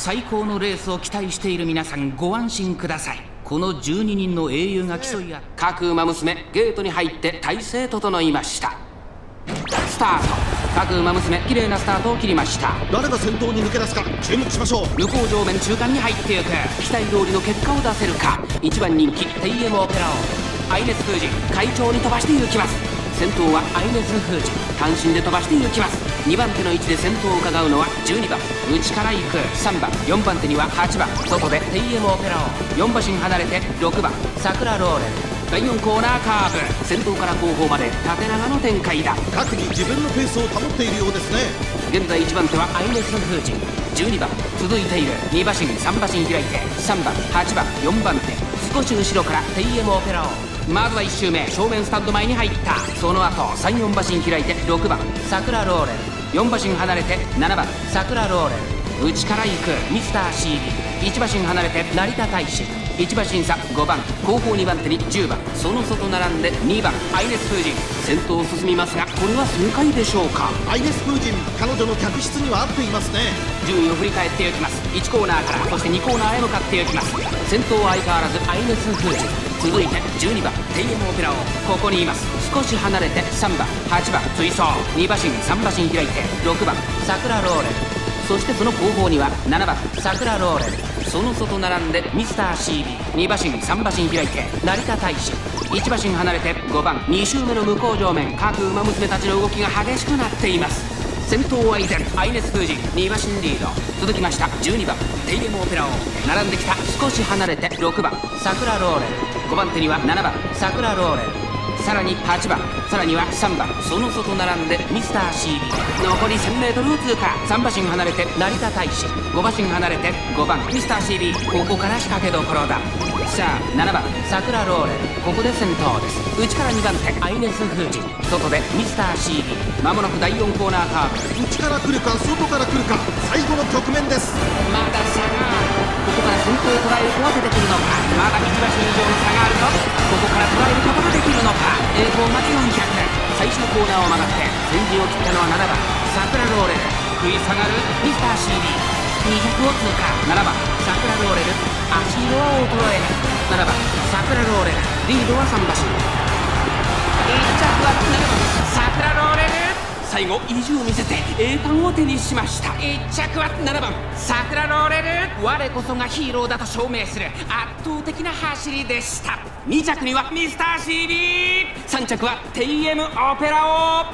最高のレースを期待している皆さん、ご安心ください。この12人の英雄が競い合って、各馬娘ゲートに入って体勢整いました。スタート。各馬娘綺麗なスタートを切りました。 誰が先頭に抜け出すか注目しましょう。 向こう上面中間に入っていく。期待通りの結果を出せるか。1番人気テイエムオペラオ、アイネス・フージ快調に飛ばしていきます。先頭はアイネス・フージ単身で飛ばしていきます。2番手の位置で先頭を伺うのは12番内から行く。3番4番手には8番外でテイエムオペラオ、4馬身離れて6番桜ローレル。第4コーナーカーブ、先頭から後方まで縦長の展開だ。 各に自分のペースを保っているようですね。 現在1番手はアイネス・フージ、12番続いている2馬身3馬身開いて3番8番4番手、少し後ろからテイエムオペラオ。まずは1周目正面スタンド前に入った。その後3、4馬身開いて6番桜ローレル、4馬身離れて7番桜ローレル。内から行くミスター CB、1馬身離れて成田大使、1馬身差5番後方2番手に10番、その外並んで2番アイネス・フージン。先頭を進みますがこれは正解でしょうか。 アイネス・フージン、彼女の客室には合っていますね。 順位を振り返っていきます。1コーナーからそして2コーナーへ向かっていきます。先頭は相変わらずアイネス・フージン、続いて12番テイエムオペラオ、ここにいます。少し離れて3番8番追走、2馬身3馬身開いて6番桜ローレル、そしてその後方には7番桜ローレル、その外並んでミスター CB、2馬身3馬身開いて成田大使、1馬身離れて5番2周目の向こう上面、各馬娘たちの動きが激しくなっています。先頭は依然アイネス・フージン、2馬身リード。続きました12番テイエムオペラオ、並んできた。少し離れて6番桜ローレル、5番手には7番桜ローレル、さらに8番、さらには3番、その外並んでミスター CB、 残り 1000m を通過。3馬身離れて成田大使、5馬身離れて5番ミスター CB、 ここから仕掛けどころだ。さあ7番桜ローレル、ここで先頭です。内から2番手アイネス・フージン、外でミスター CB、 まもなく第4コーナーカーブ。 内から来るか外から来るか、最後の局面です。 まだ差がある。ここから先頭を捉える子は出てくるのか。まだ1馬身以上の差があると、ここから捉えることができるのか。栄光待ち400、最初のコーナーを曲がって先陣を切ったのは7番桜ローレル、食い下がるミスター CB、 200を通過。7番桜ローレル、足色は衰えない。7番桜ローレル、リードは3馬身。1着は7番桜ローレル、最後意地を見せて栄冠を手にしました。1着は7番桜ローレル、我こそがヒーローだと証明する圧倒的な走りでした。2着にはミスター CB、 3着はテイエムオペラオ。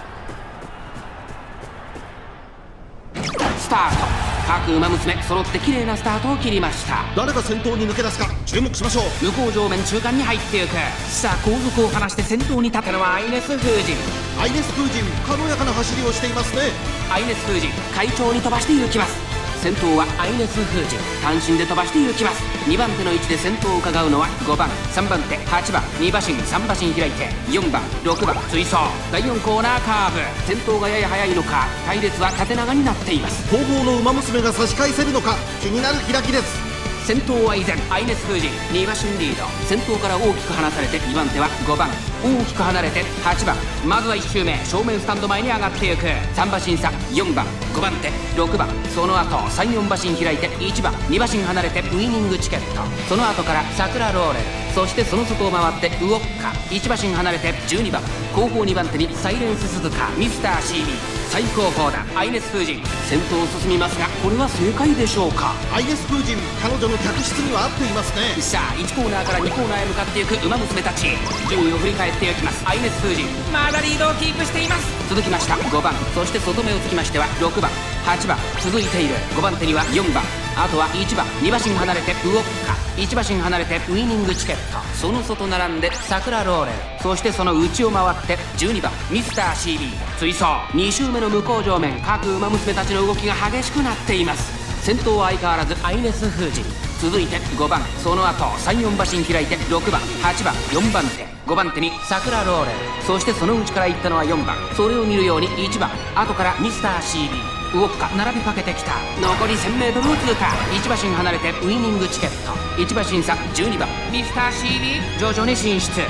スタート。各馬娘揃って綺麗なスタートを切りました。 誰が先頭に抜け出すか注目しましょう。 向こう上面中間に入っていく。さあ後続を離して先頭に立つのはアイネス・フージン。 アイネス・フージン、軽やかな走りをしていますね。 アイネス・フージン快調に飛ばしていきます。先頭はアイネス・フージン、単身で飛ばしていきます。2番手の位置で先頭を伺うのは5番3番手8番2馬身3馬身開いて4番6番追走。第4コーナーカーブ、先頭がやや速いのか隊列は縦長になっています。 後方の馬娘が差し返せるのか気になる開きです。 先頭は依然アイネス・フージン、2馬身リード。先頭から大きく離されて2番手は5番、大きく離れて8番。まずは1周目正面スタンド前に上がっていく。3馬身差4番5番手6番、その後3、4馬身開いて1番2馬身離れてウイニングチケット、その後から桜ローレル、そしてその外を回ってウオッカ、1馬身離れて12番後方2番手にサイレンス・鈴鹿、ミスター CB、 最高峰だアイネス・フージン。先頭を進みますがこれは正解でしょうか。 アイネス・フージン、彼女の客室には合っていますね。 さあ1コーナーから2コーナーへ向かっていく馬娘たち、順位を振り返っていきます。アイネス・フージンまだリードをキープしています。続きました5番、そして外目をつきましては6番8番、続いている5番手には4番、あとは1番2馬身離れてウオッカ、1馬身離れてウイニングチケット、その外並んで桜ローレル、そしてその内を回って12番ミスター CB 追走。2周目の向こう上面、各馬娘たちの動きが激しくなっています。先頭は相変わらずアイネス・フージン、続いて5番、その後3、4馬身開いて6番8番4番手5番手に桜ローレル、そしてその内から行ったのは4番、それを見るように1番、後からミスター CB、ウオッカ並びかけてきた。残り 1000m を通過。1馬身離れてウイニングチケット、1馬身差12番ミスター CB、徐々に進出。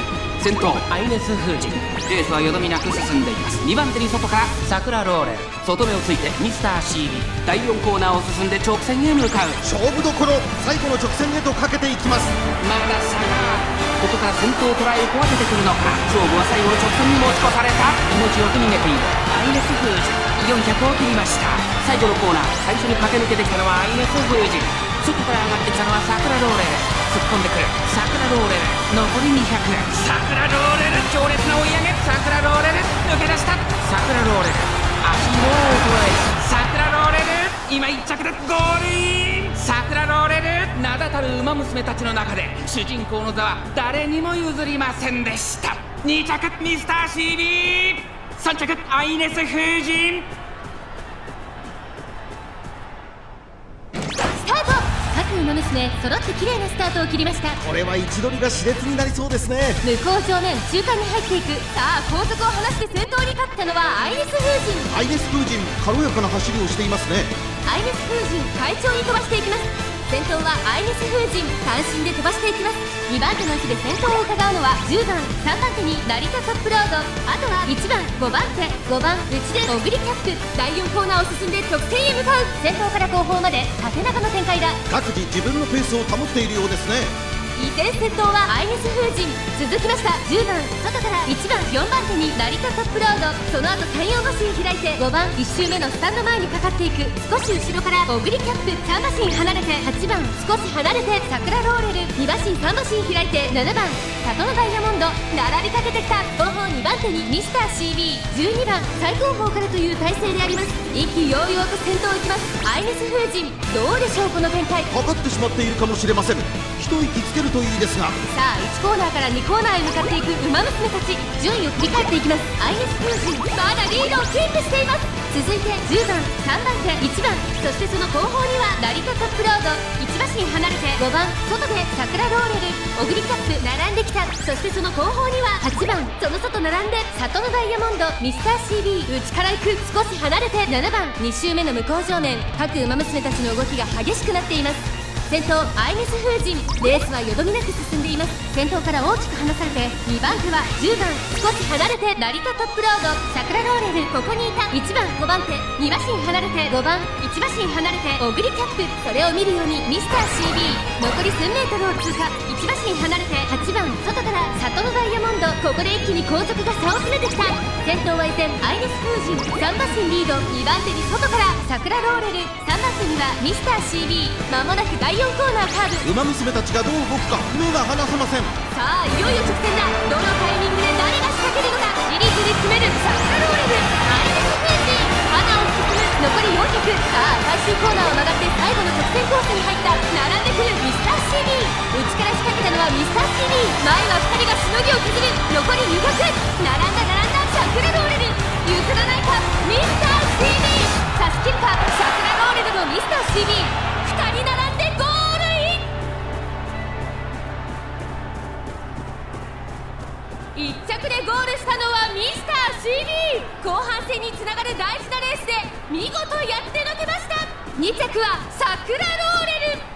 先頭アイネス封じ。レースはよどみなく進んでいます。2番手に外から桜ローレル、外目をついてミスター CB。 第4コーナーを進んで直線へ向かう。 勝負どころ、最後の直線へとかけていきます。 まだ差が。ここから先頭トライを壊せてくるのか。勝負は最後の直線に持ち越された。命よく逃げているアイネス封じ。400を切りました。最後のコーナー、最初に駆け抜けてきたのはアイネス封じ。外から上がってきたのは桜ローレル。突っ込んでくる桜ローレル。残り200。桜ローレル、強烈な追い上げ。桜ローレル抜け出した。桜ローレル足も衰え、桜ローレル今1着でゴールイン。桜ローレル、名だたる馬娘たちの中で主人公の座は誰にも譲りませんでした。2着ミスター CB、 3着アイネス封じ。 各馬娘揃って綺麗なスタートを切りました。 これは位置取りが熾烈になりそうですね。 向こう正面中間に入っていく。さあ後続を離して先頭に立ったのはアイネス封じ。 アイネス封じ、軽やかな走りをしていますね。 アイネス封じ快調に飛ばしていきます。先頭はアイネス封じ、単身で飛ばしていきます。2番手の位置で先頭を伺うのは10番、3番手に成田トップロード、あとは1番、5番手、5番内でオグリキャップ。第4コーナーを進んで直線へ向かう。先頭から後方まで縦長の展開だ。 各自自分のペースを保っているようですね。 依然先頭はアイネス封じ。続きました10番、外から1番、4番手に成田トップロード、その後3、4馬身開いて5番、1周目のスタンド前にかかっていく。少し後ろからオグリキャップ。3馬身離れて8番、少し離れて桜ローレル。2馬身3馬身開いて7番、里のダイヤモンド。並びかけてきた。後方2番手にミスター CB、 12番最後方からという体勢であります。意気揚々と先頭を行きます。アイネス封じ、どうでしょうこの展開。 かかってしまっているかもしれません。一息つけるといいですが。 さあ1コーナーから2コーナーへ向かっていく馬娘たち、順位を振り返っていきます。アイネス封じまだリードをキープしています。続いて10番、3番手、1番、そしてその後方には成田トップロード。1馬身離れて5番、外で桜ローレル、オグリキャップ並んできた。そしてその後方には8番、その外並んで里のダイヤモンド、ミスター CB。 内から行く。少し離れて7番、2周目の向こう正面。各馬娘たちの動きが激しくなっています。先頭アイネス封じ、レースはよどみなく進んでいます。先頭から大きく離されて2番手は10番、少し離れて成田トップロード、桜ローレル。ここにいた1番、5番手、2馬身離れて5番、1馬身離れてオグリキャップ。それを見るようにミスター CB、 残り1000メートルを通過。1馬身離れて8番、外から里のダイヤモンド。ここで一気に後続が差を詰めてきた。先頭は依然アイネス封じ、3馬身リード。2番手に外から桜ローレル、3番手にはミスター CB。 まもなく第4コーナーカーブ。 馬娘たちがどう動くか目が離せません。 さあいよいよ直線だ。どのタイミングで誰が仕掛けるのか。じりじり詰める桜ローレル、アイネス封じ、花を進む。残り400。さあ最終コーナーを曲がって最後の直線コースに入った。並んでくるミスター CB。 内から仕掛けたのはミスター CB。 前は2人がしのぎを削る。残り200。並んだ桜ローレル、譲らないかミスター CB。 差し切るか桜ローレルのミスター CB。 2人並んでゴールイン。1着でゴールしたのはミスター CB。 後半戦につながる大事なレースで見事やってのけました。2着は桜ローレル。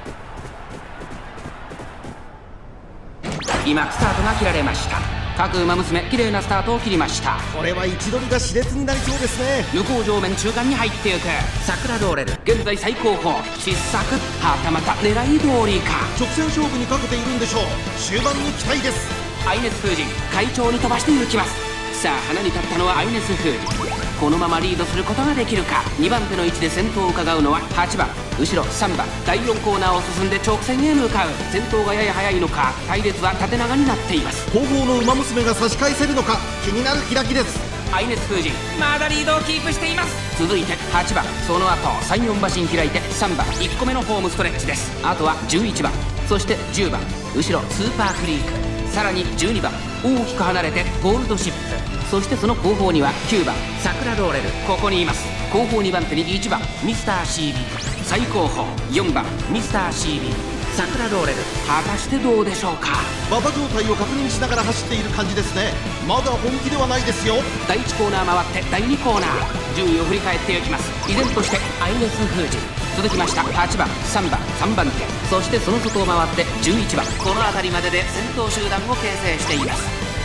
今スタートが切られました。各馬娘綺麗なスタートを切りました。 これは位置取りが熾烈になりそうですね。 向こう上面中間に入っていく桜ローレル、現在最高峰。失策、はたまた狙い通りか。 直線勝負にかけているんでしょう。終盤に期待です。 アイネス封じ快調に飛ばしていきます。さあ花に立ったのはアイネス封じ。このままリードすることができるか。2番手の位置で先頭を伺うのは8番、後ろ3番。第4コーナーを進んで直線へ向かう。先頭がやや速いのか、隊列は縦長になっています。 後方の馬娘が差し返せるのか気になる開きです。 アイネス封じまだリードをキープしています。続いて8番、その後3、4馬身開いて3番、1個目のホームストレッチです。あとは11番、そして10番、後ろスーパークリーク、さらに12番、大きく離れてゴールドシップ、そしてその後方には9番桜ローレル、ここにいます。後方2番手に1番ミスター CB、 最後方4番ミスター CB、 桜ローレル。果たしてどうでしょうか。 馬場状態を確認しながら走っている感じですね。まだ本気ではないですよ。 第1コーナー回って第2コーナー、順位を振り返っていきます。依然としてアイネス封じ、続きました8番3番3番手、そしてその外を回って11番。この辺りまでで先頭集団を形成しています。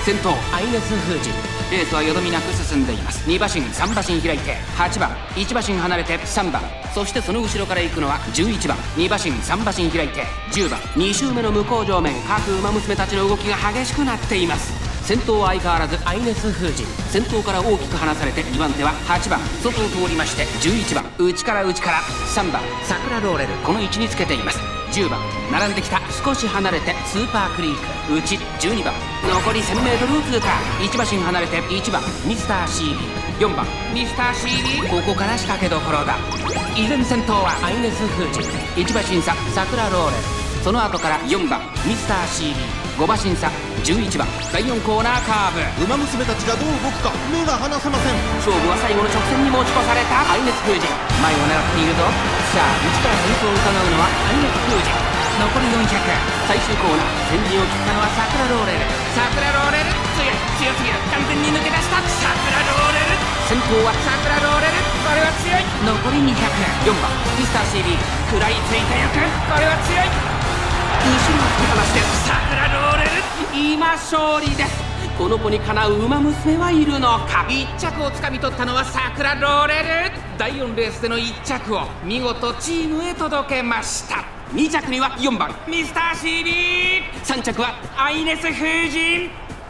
先頭アイネス封じ。レースはよどみなく進んでいます。2馬身3馬身開いて8番、1馬身離れて3番、そしてその後ろから行くのは11番、2馬身3馬身開いて10番。2周目の向こう上面、各馬娘たちの動きが激しくなっています。先頭は相変わらずアイネス封じ。先頭から大きく離されて2番手は8番、外を通りまして11番、内から3番桜ローレル、この位置につけています。10番並んできた、少し離れてスーパークリーク、内12番、残り 1000m を通過。1馬身離れて1番ミスター CB、 4番ミスター CB、 ここから仕掛けどころだ。依然先頭はアイネス封じ、1馬身差桜ローレル、その後から4番ミスター CB、 5馬身差11番、第4コーナーカーブ。 馬娘たちがどう動くか目が離せません。 勝負は最後の直線に持ち越されたアイネス封じ、前を狙っているぞ。さあ内から先頭を伺うのはアイネス封じ。残り400、最終コーナー、先陣を切ったのは桜ローレル。桜ローレル強すぎる、完全に抜け出した。桜ローレル、先頭は桜ローレル、これは強い。残り200、4番ミスター CB、 食らいついてゆく、これは強い。後ろを突き放して桜ローレル、今勝利です。この子にかなう馬娘はいるのか。1着をつかみ取ったのは桜ローレル。第4レースでの1着を見事チームへ届けました。2着には4番ミスター CB、 3着はアイネス封じ。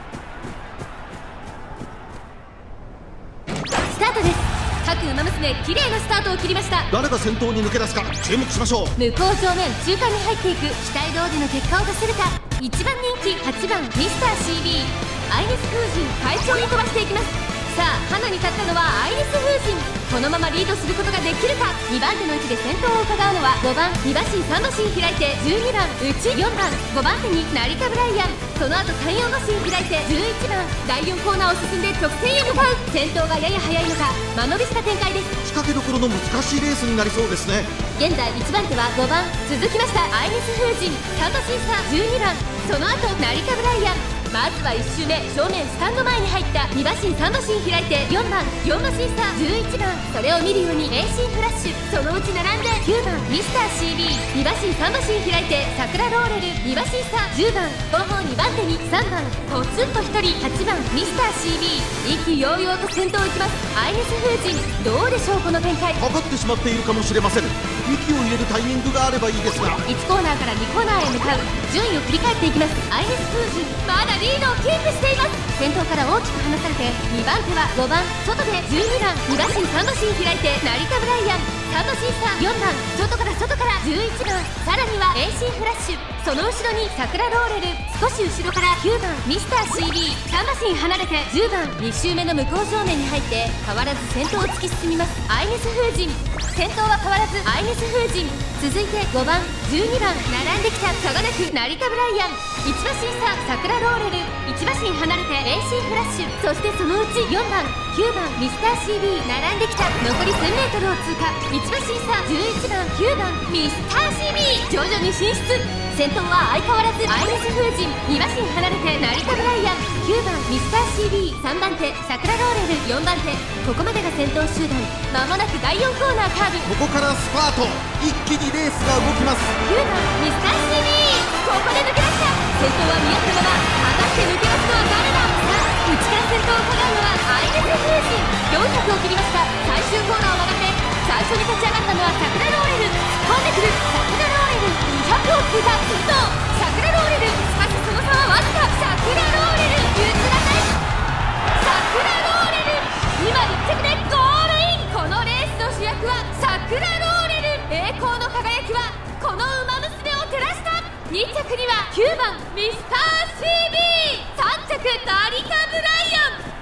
スタートです。各馬娘綺麗なスタートを切りました。 誰が先頭に抜け出すか注目しましょう。 向こう正面中間に入っていく、期待通りの結果を出せるか。1番人気8番ミスター CB、 アイネス封じ快調に飛ばしていきます。さあ花に立ったのはアイネス封じ、このままリードすることができるか。2番手の位置で先頭を伺うのは5番2馬身3馬身開いて12番内、4番5番手に成田ブライアン、その後3、4馬身開いて11番、第4コーナーを進んで直線へ向かう。先頭がやや速いのか間延びした展開です。 仕掛けどころの難しいレースになりそうですね。 現在1番手は5番、続きましたアイネス封じ、3馬身差12番、その後成田ブライアン。まずは1周目正面スタンド前に入った2馬身3馬身開いて4番4馬身差11番、それを見るように栄心フラッシュ、そのうち並んで9番ミスター CB、 2馬身3馬身開いて桜ローレル2馬身差10番、後方2番手に3番ポツンと1人8番ミスター CB、 意気揚々と先頭を行きます。アイネス封じ、どうでしょうこの展開。 かかってしまっているかもしれません。息を入れるタイミングがあればいいですが、 1コーナーから2コーナーへ向かう。順位を振り返っていきます。アイネス封じまだリードをキープしています。先頭から大きく離されて2番手は5番外で12番2馬身3馬身開いて成田ブライアン、3馬身差4番外から11番、さらには栄心フラッシュ、その後ろに桜ローレル、少し後ろから9番ミスター CB、 3馬身離れて10番、2周目の向こう正面に入って変わらず先頭を突き進みます。アイネス封じ、先頭は変わらずアイネス封じ、続いて5番12番並んできた差がなく成田ブライアン、1馬身差桜ローレル、1馬身離れて栄心フラッシュ、そしてそのうち4番9番ミスター CB 並んできた。残り 1000m を通過、1馬身差11番9番ミスター CB 徐々に進出。先頭は相変わらずアイネス封じ、2馬身離れて成田ブライアン、9番ミスター CB、 3番手桜ローレル4番手、ここまでが先頭集団。まもなく第4コーナーカーブ、 ここからスパート、一気にレースが動きます。 9番ミスター CB、 ここで抜け出した。先頭は見合ったまま、果たして抜け出すのは誰だ。さあ内から先頭を伺うのはアイネス封じ、400を切りました。最終コーナーを曲がって最初に立ち上がったのは桜ローレル、突っ込んでくる桜ローレル、200を通過、先頭桜ローレル、しかしその差はわずか。桜ローレル譲らない、桜ローレル今1着でゴールイン。このレースの主役は桜ローレル、栄光の輝きはこの馬娘を照らした。2着には9番ミスター CB、 3着成田ブライアン、